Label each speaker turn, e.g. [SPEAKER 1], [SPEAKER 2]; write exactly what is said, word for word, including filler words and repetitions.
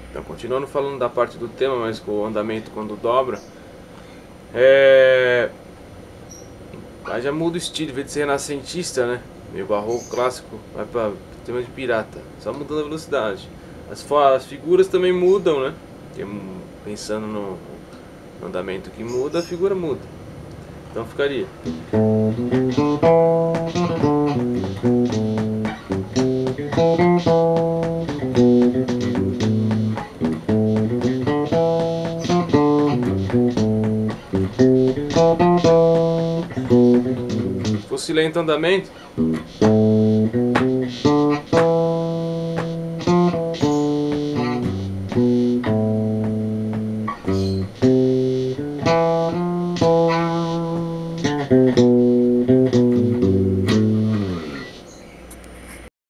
[SPEAKER 1] Então, continuando falando da parte do tema, mas com o andamento quando dobra, é... aí já muda o estilo, em vez de ser renascentista, né? Meio barroco clássico, vai para tema de pirata, só mudando a velocidade. As, as figuras também mudam, né? Porque, pensando no andamento que muda, a figura muda. Então ficaria. Se fosse lento andamento,